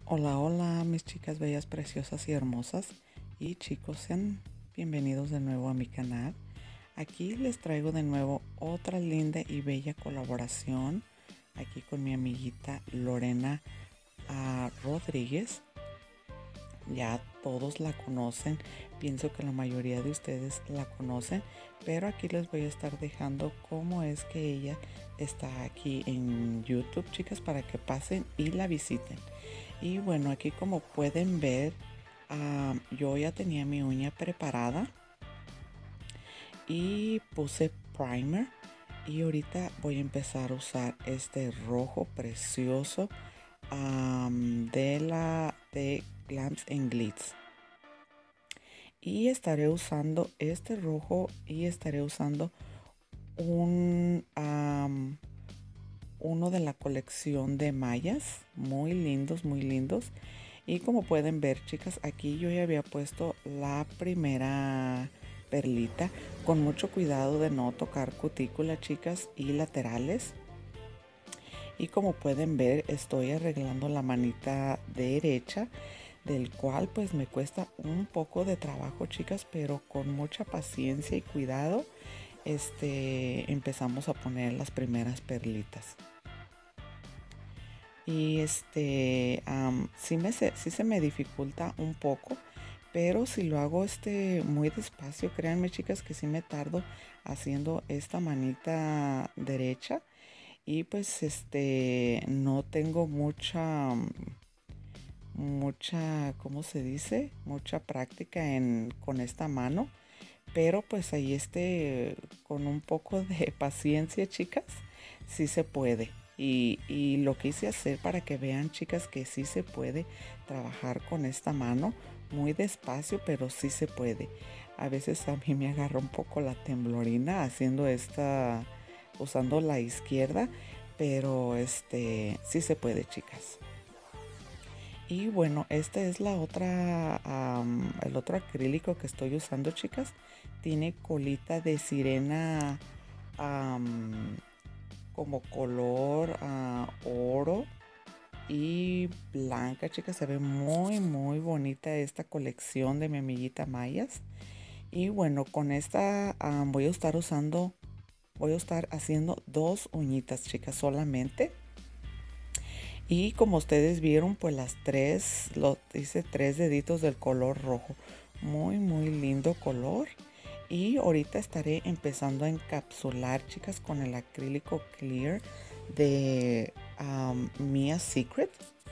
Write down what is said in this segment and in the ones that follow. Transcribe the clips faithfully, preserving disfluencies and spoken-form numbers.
Hola, hola, mis chicas bellas, preciosas y hermosas. Y chicos, sean bienvenidos de nuevo a mi canal. Aquí les traigo de nuevo otra linda y bella colaboración. Aquí con mi amiguita Lorena uh, Rodríguez. Ya todos la conocen. Pienso que la mayoría de ustedes la conocen. Pero aquí les voy a estar dejando cómo es que ella está aquí en YouTube, chicas, para que pasen y la visiten. Y bueno, aquí como pueden ver, uh, yo ya tenía mi uña preparada y puse primer. Y ahorita voy a empezar a usar este rojo precioso um, de la de Glamz and Glitz. Y estaré usando este rojo y estaré usando un um, uno de la colección de mallas. Muy lindos, muy lindos. Y como pueden ver, chicas, aquí yo ya había puesto la primera perlita con mucho cuidado de no tocar cutícula, chicas, y laterales. Y como pueden ver, estoy arreglando la manita derecha, del cual pues me cuesta un poco de trabajo, chicas, pero con mucha paciencia y cuidado este empezamos a poner las primeras perlitas. Y este um, sí, me se, sí se me dificulta un poco, pero si lo hago este muy despacio, créanme, chicas, que sí me tardo haciendo esta manita derecha. Y pues este no tengo mucha mucha ¿cómo se dice? Mucha práctica en con esta mano, pero pues ahí este con un poco de paciencia, chicas, sí se puede. Y, y lo quise hacer para que vean, chicas, que sí se puede trabajar con esta mano muy despacio, pero sí se puede. A veces a mí me agarra un poco la temblorina haciendo esta, usando la izquierda, pero este sí se puede, chicas. Y bueno, esta es la otra, um, el otro acrílico que estoy usando, chicas. Tiene colita de sirena um, como color uh, oro y blanca, chicas. Se ve muy muy bonita esta colección de mi amiguita Mayas. Y bueno, con esta um, voy a estar usando, voy a estar haciendo dos uñitas, chicas, solamente. Y como ustedes vieron, pues las tres, lo hice tres deditos del color rojo. Muy muy lindo color. Y ahorita estaré empezando a encapsular, chicas, con el acrílico clear de um, Mia Secret.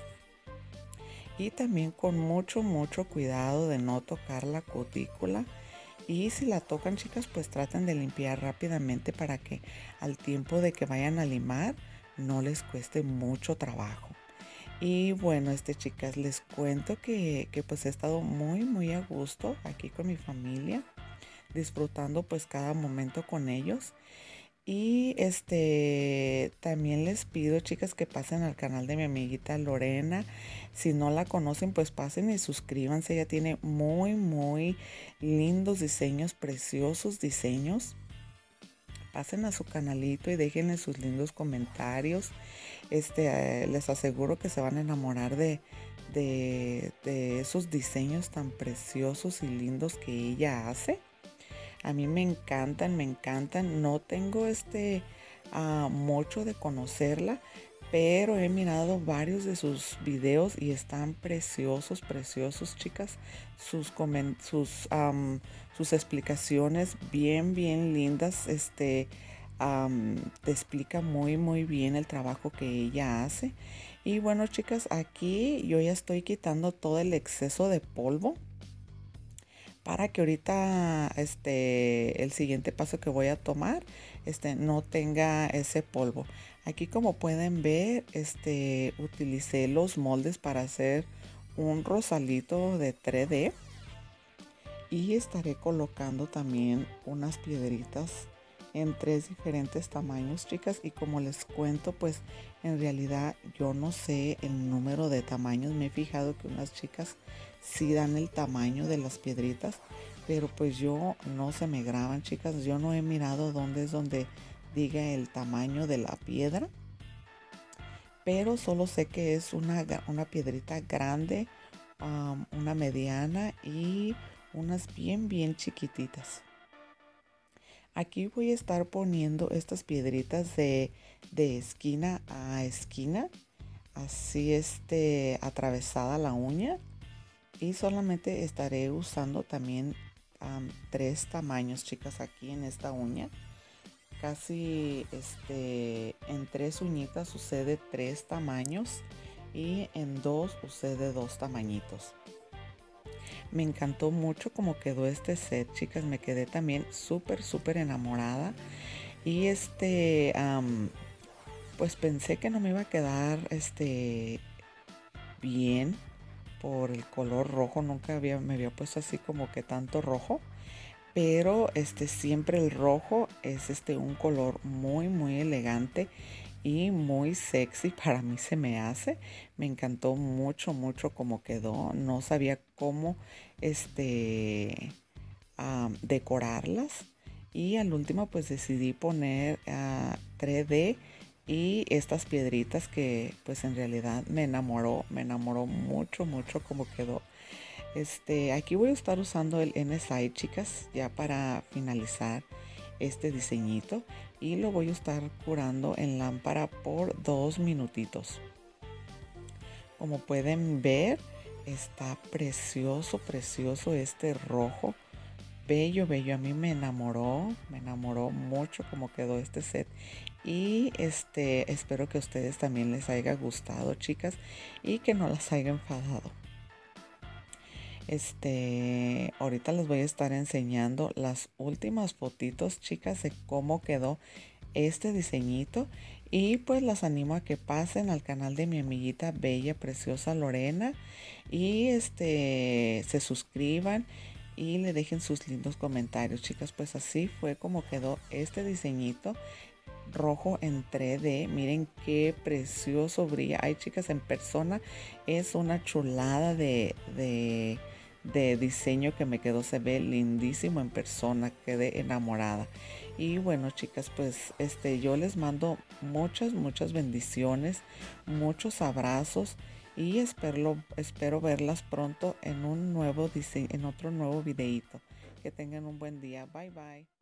Y también con mucho, mucho cuidado de no tocar la cutícula. Y si la tocan, chicas, pues traten de limpiar rápidamente para que al tiempo de que vayan a limar no les cueste mucho trabajo. Y bueno, este chicas, les cuento que, que pues he estado muy, muy a gusto aquí con mi familia, disfrutando pues cada momento con ellos. Y este también les pido, chicas, que pasen al canal de mi amiguita Lorena. Si no la conocen, pues pasen y suscríbanse. Ella tiene muy, muy lindos diseños, preciosos diseños. Pasen a su canalito y déjenle sus lindos comentarios. Este, eh, les aseguro que se van a enamorar de, de, de esos diseños tan preciosos y lindos que ella hace. A mí me encantan, me encantan. No tengo este uh, mucho de conocerla, pero he mirado varios de sus videos y están preciosos, preciosos, chicas. Sus coment sus, um, sus explicaciones bien, bien lindas. Este um, te explica muy, muy bien el trabajo que ella hace. Y bueno, chicas, aquí yo ya estoy quitando todo el exceso de polvo, para que ahorita este el siguiente paso que voy a tomar este no tenga ese polvo. Aquí, como pueden ver, este utilicé los moldes para hacer un rosalito de tres D y estaré colocando también unas piedritas en tres diferentes tamaños, chicas. Y como les cuento, pues en realidad yo no sé el número de tamaños. Me he fijado que unas chicas sí dan el tamaño de las piedritas, pero pues yo no se me graban, chicas. Yo no he mirado dónde es donde diga el tamaño de la piedra, pero solo sé que es una, una piedrita grande, um, una mediana y unas bien bien chiquititas. Aquí voy a estar poniendo estas piedritas de, de esquina a esquina, así este atravesada la uña, y solamente estaré usando también um, tres tamaños, chicas, aquí en esta uña. Casi este en tres uñitas sucede tres tamaños y en dos sucede dos tamañitos. Me encantó mucho cómo quedó este set, chicas. Me quedé también súper súper enamorada y este um, pues pensé que no me iba a quedar este bien por el color rojo. Nunca había me había puesto así como que tanto rojo, pero este siempre el rojo es este un color muy muy elegante y muy sexy. Para mí se me hace. Me encantó mucho mucho cómo quedó. No sabía cómo este um, decorarlas, y al último pues decidí poner uh, tres D y estas piedritas que pues en realidad me enamoró me enamoró mucho mucho cómo quedó. Este, aquí voy a estar usando el N S I, chicas, ya para finalizar este diseñito, y lo voy a estar curando en lámpara por dos minutitos. Como pueden ver, está precioso, precioso este rojo. Bello, bello. A mí me enamoró, me enamoró mucho cómo quedó este set. Y este, espero que a ustedes también les haya gustado, chicas, y que no las haya enfadado. Este, ahorita les voy a estar enseñando las últimas fotitos, chicas, de cómo quedó este diseñito, y pues las animo a que pasen al canal de mi amiguita bella preciosa Lorena y este se suscriban y le dejen sus lindos comentarios, chicas. Pues así fue como quedó este diseñito rojo en tres D. Miren qué precioso brilla. Ay, chicas, en persona es una chulada de, de, de diseño que me quedó. Se ve lindísimo en persona. Quedé enamorada. Y bueno, chicas, pues este yo les mando muchas, muchas bendiciones, muchos abrazos, y espero, espero verlas pronto en un nuevo diseño, en otro nuevo videíto. Que tengan un buen día. Bye, bye.